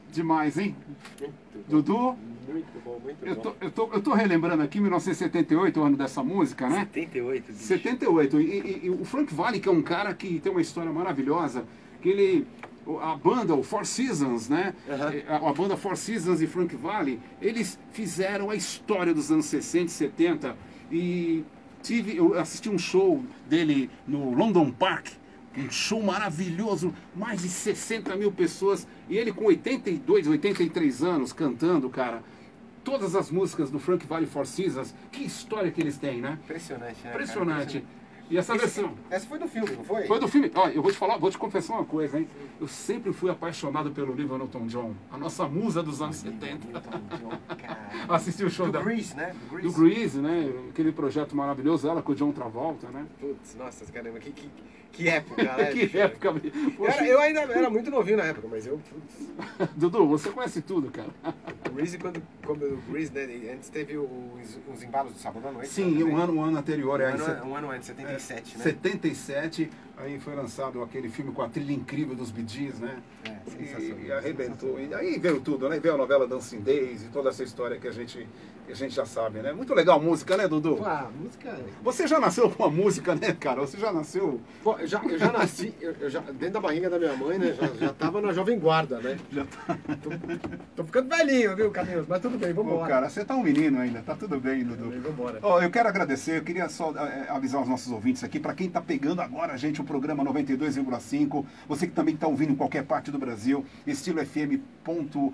Demais, hein? Muito bom. Dudu? Muito bom, muito bom. Eu tô relembrando aqui 1978, o ano dessa música, né? 78, bicho. 78. E o Frank Valli, que é um cara que tem uma história maravilhosa, que ele... A banda, o Four Seasons, né? A banda Four Seasons e Frank Valli, eles fizeram a história dos anos 60 e 70. E eu assisti um show dele no London Park, um show maravilhoso, mais de 60 mil pessoas, e ele com 82, 83 anos cantando, cara, todas as músicas do Frank Valli Four Seasons. Que história que eles têm, né? Impressionante, né? Impressionante. E essa versão? Essa foi do filme, não foi? Foi do filme. Olha, eu vou te falar, vou te confessar uma coisa, hein? Eu sempre fui apaixonado pelo Olivia Newton-John, a nossa musa dos anos 70. Assisti o show do da... Grease, né? Do Grease, né? Aquele projeto maravilhoso, ela com o John Travolta, né? Putz, nossa, caramba, que época, né? Que época. Poxa. Eu ainda era muito novinho na época, mas eu... Putz. Dudu, você conhece tudo, cara. O Grease, como o Grease, né? Antes teve os embalos do Sábado à Noite. Sim, né? um ano anterior. Um ano antes, 77, né? 77, aí foi lançado aquele filme com a trilha incrível dos Bee Gees, né? Sensacional. E arrebentou. E aí veio tudo, né? Veio a novela Dancing Days e toda essa história que a gente já sabe, né? Muito legal a música, né, Dudu? Ah, música... Você já nasceu com a música, né, cara? Você já nasceu... Bom, eu já nasci, dentro da barriga da minha mãe, né? Já tava na Jovem Guarda, né? Já tá... Tô ficando velhinho, viu, Carlinhos? Mas tudo bem, vamos Pô, embora. cara, você tá um menino ainda, tá tudo bem, Dudu. Vamos embora. Ó, eu quero agradecer, eu queria só avisar os nossos ouvintes aqui, para quem tá pegando agora, gente, o programa 92,5, você que também tá ouvindo em qualquer parte do Brasil, estilofm.br.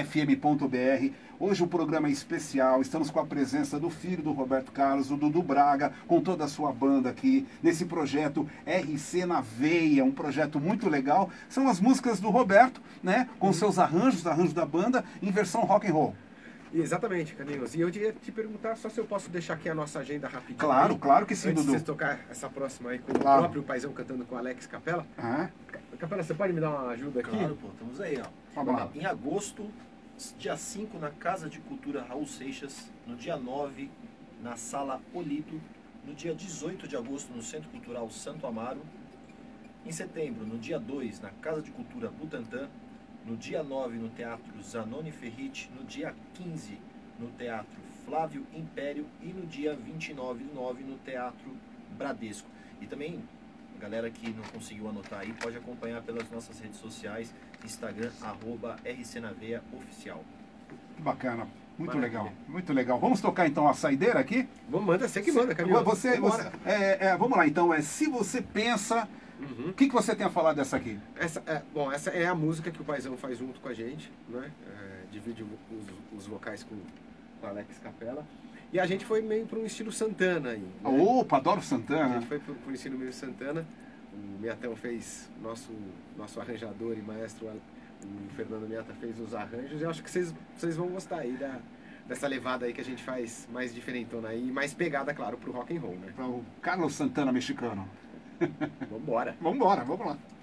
Hoje o programa é especial, estamos com a presença do filho do Roberto Carlos, o Dudu Braga, com toda a sua banda aqui, nesse projeto RC na Veia, um projeto muito legal. São as músicas do Roberto, né, com seus arranjos da banda, em versão rock and roll. Exatamente, Carlinhos. E eu queria te perguntar só se eu posso deixar aqui a nossa agenda rapidinho. Claro, aí, claro que sim, antes Dudu. de você tocar essa próxima aí com o Claro. próprio Paizão cantando com o Alex Capela. Ah, Capela, você pode me dar uma ajuda aqui? Claro, pô, estamos aí, ó. Vamos lá. Em agosto, dia 5, na Casa de Cultura Raul Seixas. No dia 9, na Sala Olido. No dia 18 de agosto, no Centro Cultural Santo Amaro. Em setembro, no dia 2, na Casa de Cultura Butantã. No dia 9, no Teatro Zanoni Ferriti. No dia 15, no Teatro Flávio Império. E no dia 29/9, no Teatro Bradesco. E também, a galera que não conseguiu anotar aí, pode acompanhar pelas nossas redes sociais, Instagram, @RCNaVeiaOficial. bacana. Muito Maravilha. legal, muito legal. Vamos tocar então a saideira aqui? Manda, você que manda, Carlinhos. Vamos lá então, se você pensa, o que você tem a falar dessa aqui? Essa é a música que o Paizão faz junto com a gente, né? Divide os vocais com o Alex Capela. E a gente foi meio para um estilo Santana aí. Né? Opa, adoro A Santana. gente foi para um estilo meio Santana. O Miatão fez, nosso arranjador e maestro, o Fernando Miata fez os arranjos. E eu acho que vocês vão gostar aí dessa levada aí que a gente faz mais diferentona aí, e mais pegada, claro, pro rock and roll, né? Para o Carlos Santana mexicano. Vambora. Vamos lá.